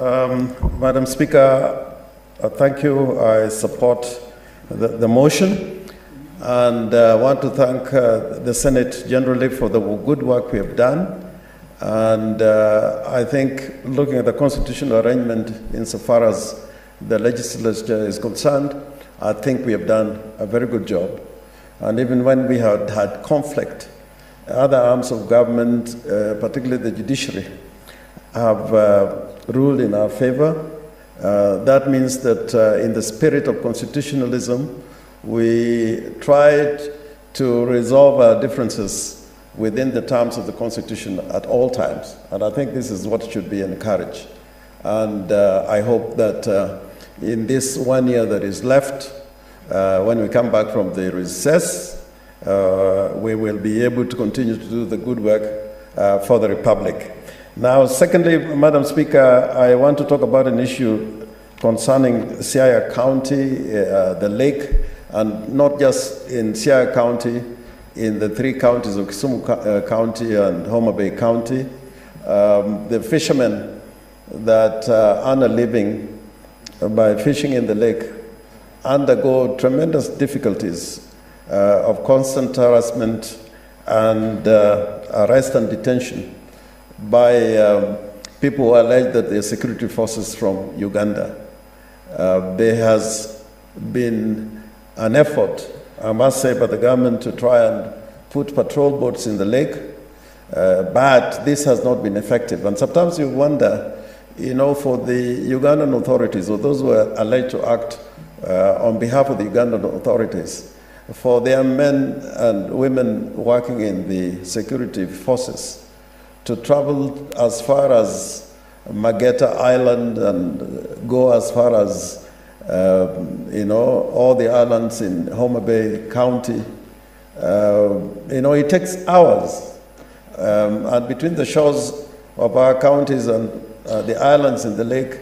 Madam Speaker, thank you. I support the motion, and I want to thank the Senate generally for the good work we have done. And I think looking at the constitutional arrangement insofar as the legislature is concerned, I think we have done a very good job. And even when we had conflict, other arms of government, particularly the judiciary, have ruled in our favor. That means that in the spirit of constitutionalism, we tried to resolve our differences within the terms of the Constitution at all times. And I think this is what should be encouraged. And I hope that in this 1 year that is left, when we come back from the recess, we will be able to continue to do the good work for the Republic. Now, secondly, Madam Speaker, I want to talk about an issue concerning Siaya County, the lake, and not just in Siaya County, in the 3 counties of Kisumu County and Homa Bay County. The fishermen that earn a living by fishing in the lake undergo tremendous difficulties of constant harassment and arrest and detention by people who allege that they're security forces from Uganda. There has been an effort, I must say, by the government to try and put patrol boats in the lake, but this has not been effective. And sometimes you wonder, you know, for the Ugandan authorities, or those who are alleged to act on behalf of the Ugandan authorities, for their men and women working in the security forces to travel as far as Mageta Island and go as far as, you know, all the islands in Homa Bay County. You know, it takes hours. And between the shores of our counties and the islands in the lake,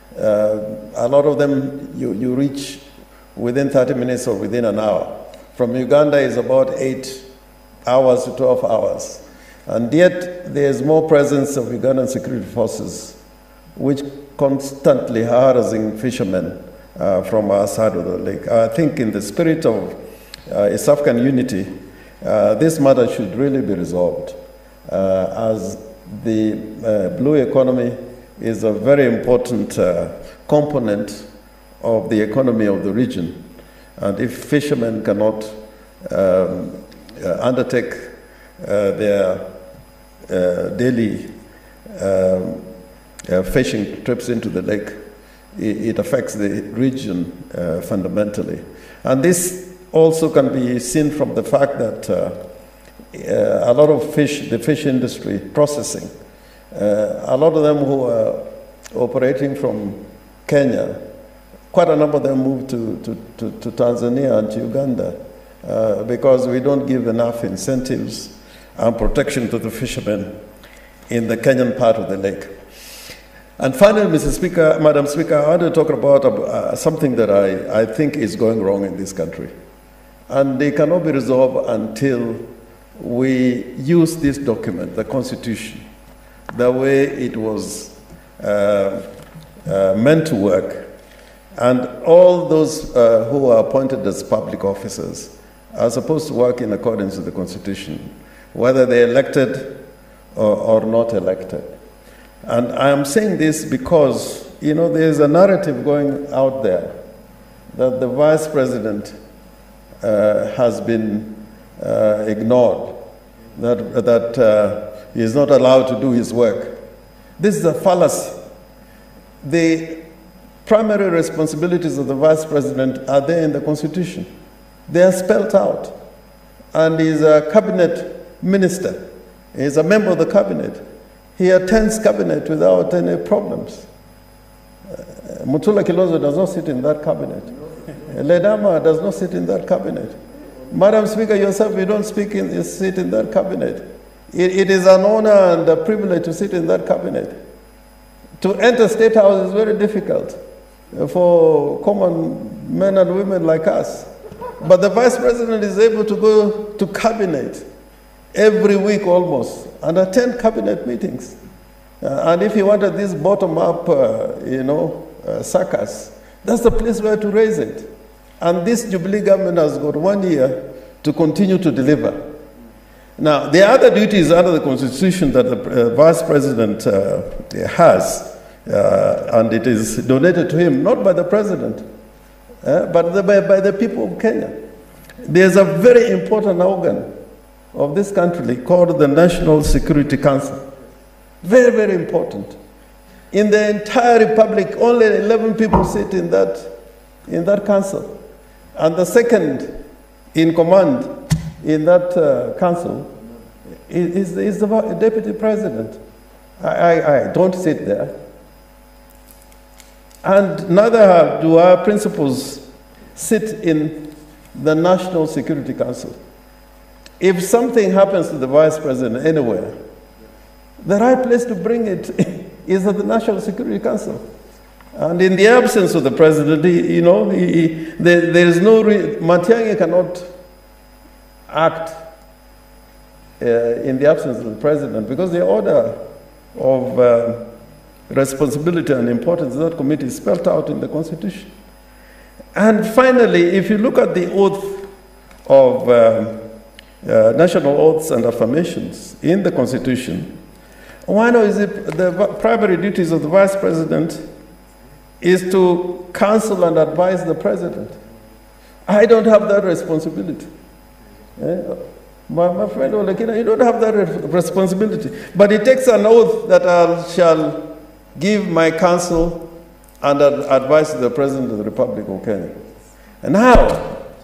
a lot of them you reach within 30 minutes or within an hour. From Uganda is about 8 hours to 12 hours. And yet there is more presence of Ugandan security forces, which constantly harassing fishermen from our side of the lake. I think in the spirit of East African unity, this matter should really be resolved, as the blue economy is a very important component of the economy of the region. And if fishermen cannot undertake their daily fishing trips into the lake, it affects the region fundamentally. And this also can be seen from the fact that a lot of the fish industry processing, a lot of them who are operating from Kenya, quite a number of them moved to Tanzania and to Uganda because we don't give enough incentives and protection to the fishermen in the Kenyan part of the lake. And finally, Madam Speaker, I want to talk about something that I think is going wrong in this country. And it cannot be resolved until we use this document, the Constitution, the way it was meant to work. And all those who are appointed as public officers are supposed to work in accordance with the Constitution, whether they're elected or not elected. And I am saying this because, you know, there's a narrative going out there that the vice president has been ignored, that he is not allowed to do his work. This is a fallacy. The primary responsibilities of the vice president are there in the Constitution. They are spelled out. And he's a cabinet minister. He's a member of the cabinet. He attends cabinet without any problems. Mutula Kilonzo does not sit in that cabinet. Ledama does not sit in that cabinet. Madam Speaker, yourself, you don't sit in that cabinet. It is an honor and a privilege to sit in that cabinet. To enter State House is very difficult for common men and women like us. But the Vice President is able to go to cabinet every week almost and attend cabinet meetings. And if you wanted this bottom-up, circus, that's the place where to raise it. And this Jubilee government has got 1 year to continue to deliver. Now, the other duties under the Constitution that the Vice President has, and it is donated to him, not by the President, but by the people of Kenya. There's a very important organ of this country called the National Security Council. Very, very important. In the entire republic, only 11 people sit in that council. And the second in command in that council is the deputy president. I don't sit there. And neither do our principals sit in the National Security Council. If something happens to the vice president anywhere, the right place to bring it is at the National Security Council. And in the absence of the president, there is no Matiang'i cannot act in the absence of the president, because the order of responsibility and importance of that committee is spelled out in the Constitution. And finally, if you look at the oath of national oaths and affirmations in the Constitution, one of the primary duties of the Vice President is to counsel and advise the President. I don't have that responsibility. My friend Olekina, you don't have that responsibility. But it takes an oath that I shall give my counsel and advice to the President of the Republic of Kenya. And now,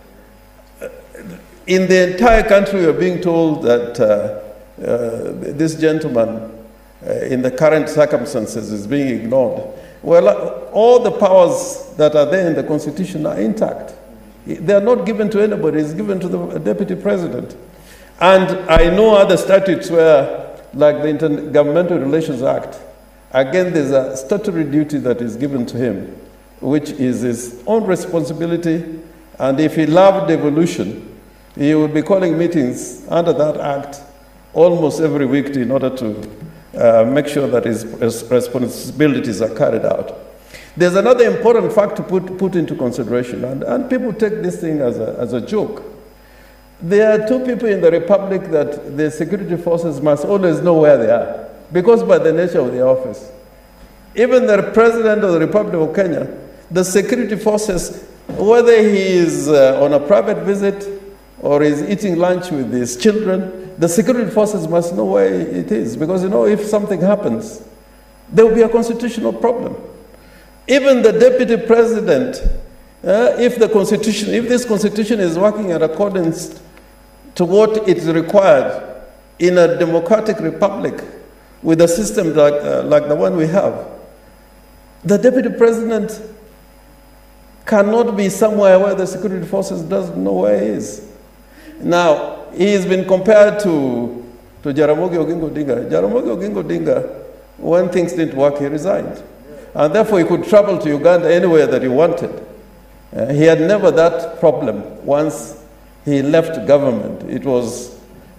in the entire country, we are being told that this gentleman, in the current circumstances, is being ignored. Well, all the powers that are there in the Constitution are intact. They are not given to anybody, it's given to the Deputy President. And I know other statutes where, like the Intergovernmental Relations Act, again, there's a statutory duty that is given to him, which is his own responsibility. And if he loved devolution, he would be calling meetings under that act almost every week in order to make sure that his responsibilities are carried out. There's another important fact to put into consideration, and people take this thing as a joke. There are two people in the Republic that the security forces must always know where they are, because by the nature of the office. Even the President of the Republic of Kenya, the security forces, whether he is on a private visit or is eating lunch with his children, the security forces must know where it is, because if something happens, there will be a constitutional problem. Even the Deputy President, if this Constitution is working in accordance to what is required in a democratic republic with a system like the one we have, the Deputy President cannot be somewhere where the security forces doesn't know where he is. Now, he has been compared to Jaramogi Oginga Odinga. Jaramogi Oginga Odinga, when things didn't work, he resigned. And therefore, he could travel to Uganda anywhere that he wanted. He had never that problem once he left government. It was,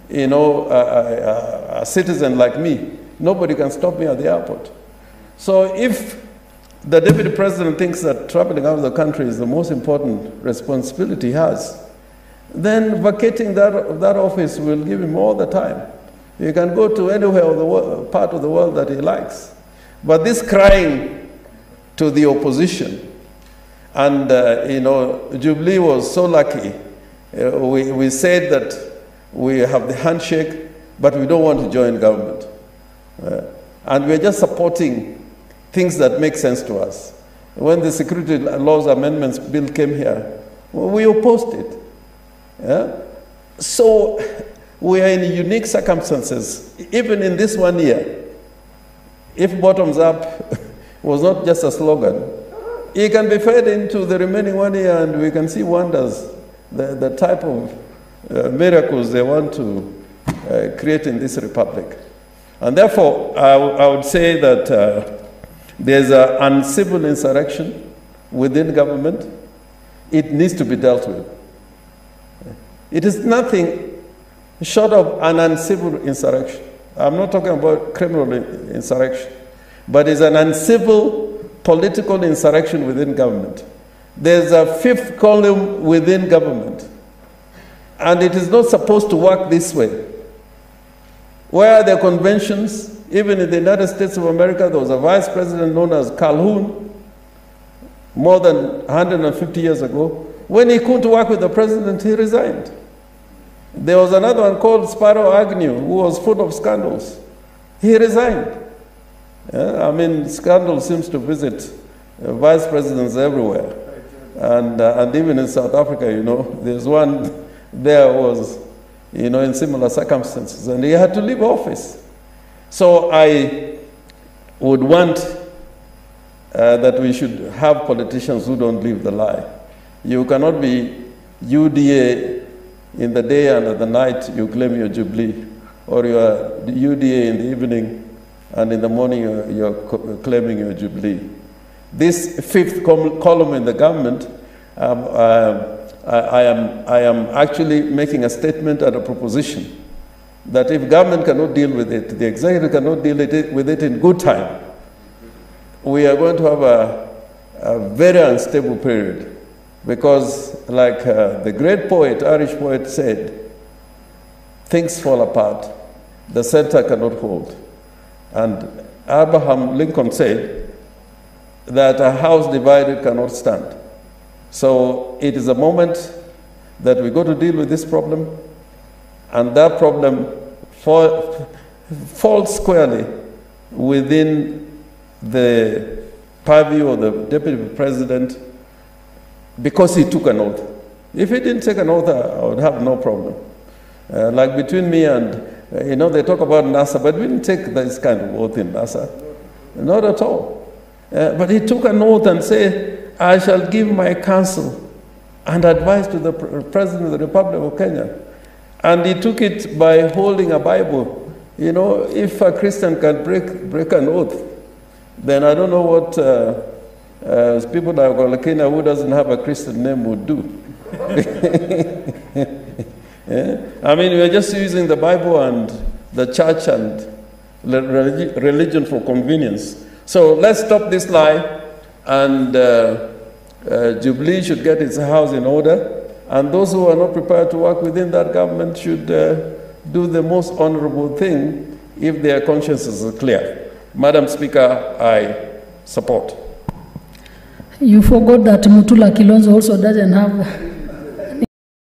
a citizen like me. Nobody can stop me at the airport. So if the Deputy President thinks that traveling out of the country is the most important responsibility he has, then vacating that office will give him all the time. He can go to anywhere of the part of the world that he likes. But this crying to the opposition, and Jubilee was so lucky. We said that we have the handshake, but we don't want to join government. And we're just supporting things that make sense to us. When the Security Laws Amendments Bill came here, we opposed it. So we are in unique circumstances, even in this 1 year. If bottoms up was not just a slogan, it can be fed into the remaining 1 year and we can see wonders, the type of miracles they want to create in this republic. And therefore, I would say that there's an uncivil insurrection within government. It needs to be dealt with. It is nothing short of an uncivil insurrection. I'm not talking about criminal insurrection, but it's an uncivil political insurrection within government. There's a fifth column within government, and it is not supposed to work this way. Where are the conventions? Even in the United States of America, there was a vice president known as Calhoun, more than 150 years ago. When he couldn't work with the president, he resigned. There was another one called Spiro Agnew, who was full of scandals. He resigned. I mean, scandal seems to visit vice presidents everywhere. And even in South Africa, you know, there's one there was, you know, in similar circumstances, and he had to leave office. So I would want that we should have politicians who don't live the lie. You cannot be UDA in the day and at the night you claim your Jubilee, or you are UDA in the evening and in the morning you're claiming your Jubilee. This fifth column in the government, I am actually making a statement and a proposition that if government cannot deal with it, the executive cannot deal with it in good time, we are going to have a very unstable period. Because like the great poet, Irish poet said, things fall apart, the center cannot hold. And Abraham Lincoln said that a house divided cannot stand. So it is a moment that we got to deal with this problem, and that problem falls squarely within the purview of the deputy president, because he took an oath. If he didn't take an oath, I would have no problem. Like between me and, you know, they talk about NASA, but we didn't take this kind of oath in NASA. Not at all. But he took an oath and said, I shall give my counsel and advice to the President of the Republic of Kenya. And he took it by holding a Bible. You know, if a Christian can break an oath, then I don't know what people like Olakina, who doesn't have a Christian name, would do. Yeah? I mean, we're just using the Bible and the church and religion for convenience. So let's stop this lie, and Jubilee should get its house in order, and those who are not prepared to work within that government should do the most honorable thing if their consciences are clear. Madam Speaker, I support. You forgot that Mutula Kilonzo also doesn't have